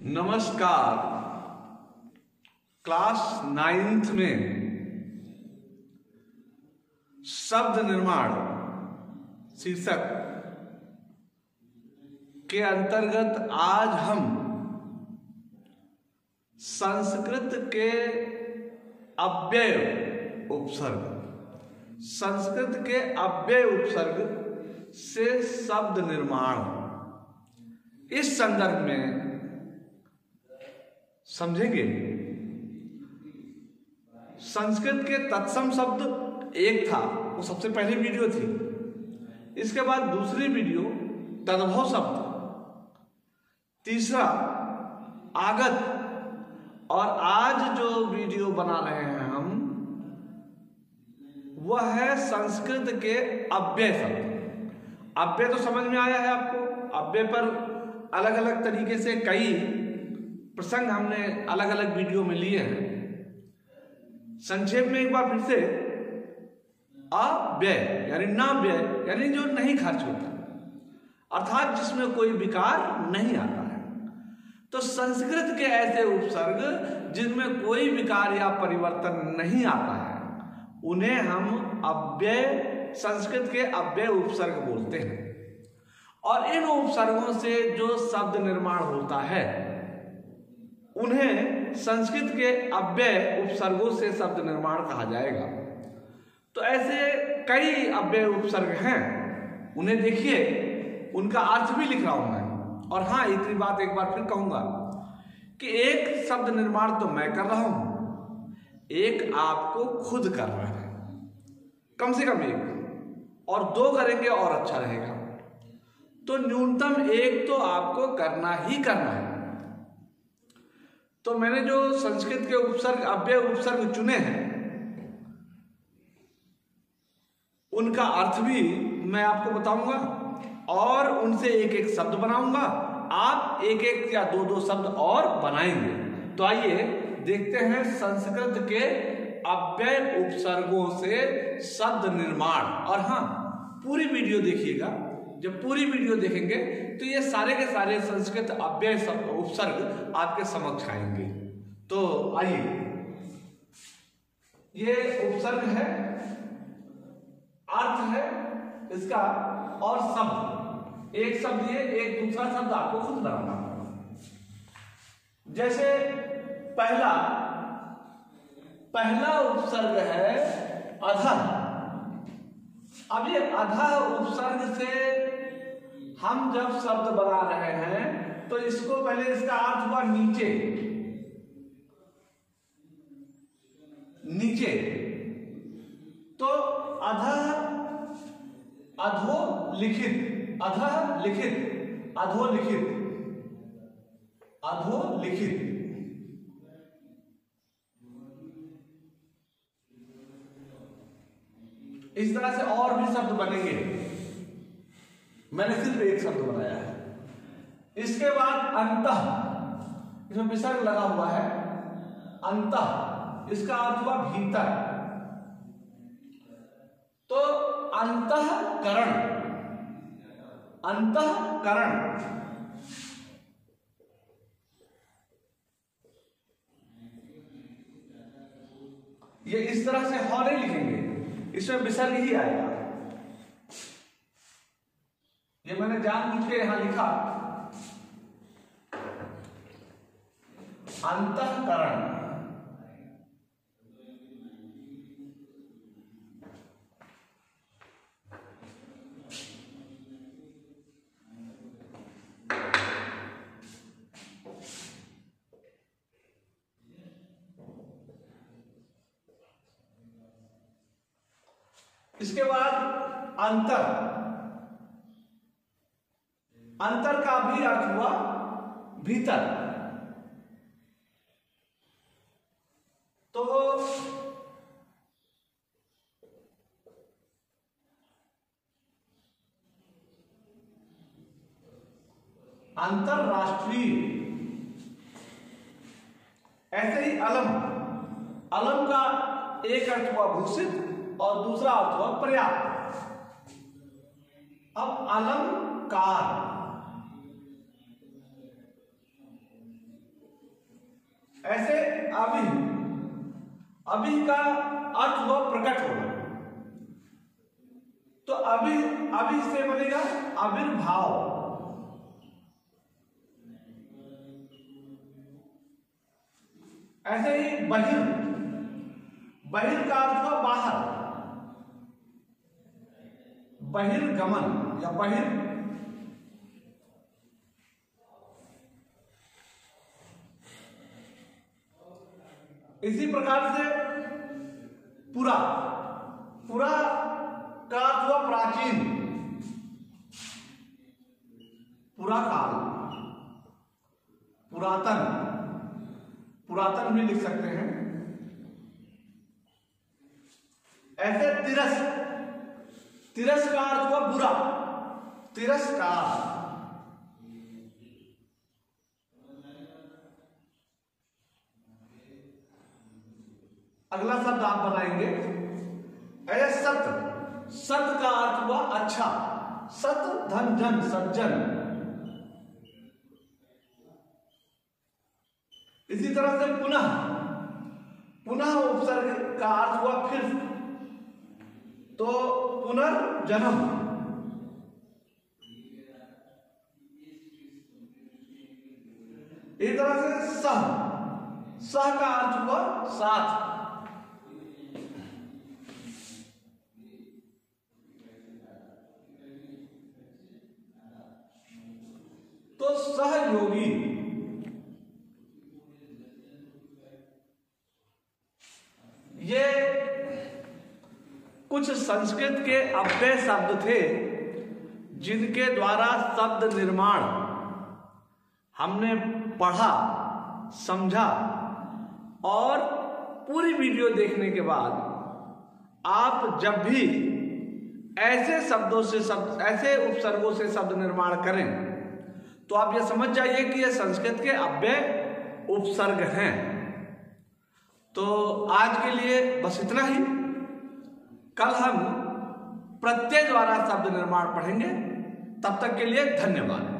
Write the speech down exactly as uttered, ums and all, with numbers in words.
नमस्कार। Class ninth में शब्द निर्माण शीर्षक के अंतर्गत आज हम संस्कृत के अव्यय उपसर्ग संस्कृत के अव्यय उपसर्ग से शब्द निर्माण इस संदर्भ में समझेंगे। संस्कृत के तत्सम शब्द एक था, वो सबसे पहली वीडियो थी। इसके बाद दूसरी वीडियो तद्भव शब्द, तीसरा आगत, और आज जो वीडियो बना रहे हैं हम वह है संस्कृत के अव्यय शब्द। अव्यय तो समझ में आया है आपको। अव्यय पर अलग अलग तरीके से कई प्रसंग हमने अलग अलग वीडियो में लिए हैं। संक्षेप में एक बार फिर से, अव्यय यानी ना व्यय यानी जो नहीं खर्च होता, अर्थात जिसमें कोई विकार नहीं आता है। तो संस्कृत के ऐसे उपसर्ग जिनमें कोई विकार या परिवर्तन नहीं आता है उन्हें हम अव्यय संस्कृत के अव्यय उपसर्ग बोलते हैं। और इन उपसर्गों से जो शब्द निर्माण होता है उन्हें संस्कृत के अव्यय उपसर्गों से शब्द निर्माण कहा जाएगा। तो ऐसे कई अव्यय उपसर्ग हैं, उन्हें देखिए, उनका अर्थ भी लिख रहा हूं मैं। और हाँ, इतनी बात एक बार फिर कहूंगा कि एक शब्द निर्माण तो मैं कर रहा हूं, एक आपको खुद कर रहा है, कम से कम एक, और दो करेंगे और अच्छा रहेगा। तो न्यूनतम एक तो आपको करना ही करना है। तो मैंने जो संस्कृत के उपसर्ग अव्यय उपसर्ग चुने हैं उनका अर्थ भी मैं आपको बताऊंगा और उनसे एक एक शब्द बनाऊंगा। आप एक एक या दो दो शब्द और बनाएंगे। तो आइए देखते हैं संस्कृत के अव्यय उपसर्गों से शब्द निर्माण। और हाँ, पूरी वीडियो देखिएगा। जब पूरी वीडियो देखेंगे तो ये सारे के सारे संस्कृत अव्यय उपसर्ग आपके समक्ष आएंगे। तो आइए, ये उपसर्ग है, अर्थ है इसका, और शब्द, एक शब्द ये, एक दूसरा शब्द आपको खुद बनाना होगा। जैसे पहला पहला उपसर्ग है अधः। अब ये अधः उपसर्ग से हम जब शब्द बना रहे हैं तो इसको पहले इसका अर्थ हुआ नीचे, नीचे। तो अधः, अधो लिखित, अधः लिखित, अधो लिखित, अधो लिखित। इस तरह से और भी शब्द बनेंगे। मैंने सिर्फ एक शब्द बनाया है। इसके बाद अंतः, इसमें विसर्ग लगा हुआ है, अंतः, इसका अर्थ हुआ भीतर। तो अंतःकरण, अंतःकरण, ये इस तरह से हौ नहीं लिखेंगे, इसमें विसर्ग ही आएगा। ये मैंने जानबूझ के यहां लिखा अंतःकरण। इसके बाद अंतर, अंतर का भी अर्थ हुआ भीतर। तो अंतरराष्ट्रीय। ऐसे ही अलम, अलम का एक अर्थ हुआ भूषित और दूसरा अर्थ हुआ पर्याप्त। अब अलंकार, ऐसे अभी अभी का अर्थ हुआ प्रकट होना, तो अभी अभी से बनेगा आविर्भाव। ऐसे ही बहिर, बहिर का अर्थ हुआ बाहर, बहिर्गमन या बहिर। इसी प्रकार से पुरा, पुरा का अर्थ हुआ प्राचीन, पुरा काल, पुरातन, पुरातन भी लिख सकते हैं। ऐसे तिरस, तिरस का अर्थ हुआ बुरा, तिरस्कार। अगला शब्द आप बनाएंगे ऐसे सत, सत का अर्थ हुआ अच्छा, सत धन जन, सज्जन। इसी तरह से पुनः, पुनः उपसर्ग का अर्थ हुआ फिर, तो पुनर्जन्म। इसी तरह से सह, सह का अर्थ हुआ साथ। तो सहयोगी, ये कुछ संस्कृत के अव्यय शब्द थे जिनके द्वारा शब्द निर्माण हमने पढ़ा, समझा, और पूरी वीडियो देखने के बाद आप जब भी ऐसे शब्दों से शब्द, ऐसे उपसर्गों से शब्द निर्माण करें तो आप ये समझ जाइए कि ये संस्कृत के अव्यय उपसर्ग हैं। तो आज के लिए बस इतना ही। कल हम प्रत्यय द्वारा शब्द निर्माण पढ़ेंगे। तब तक के लिए धन्यवाद।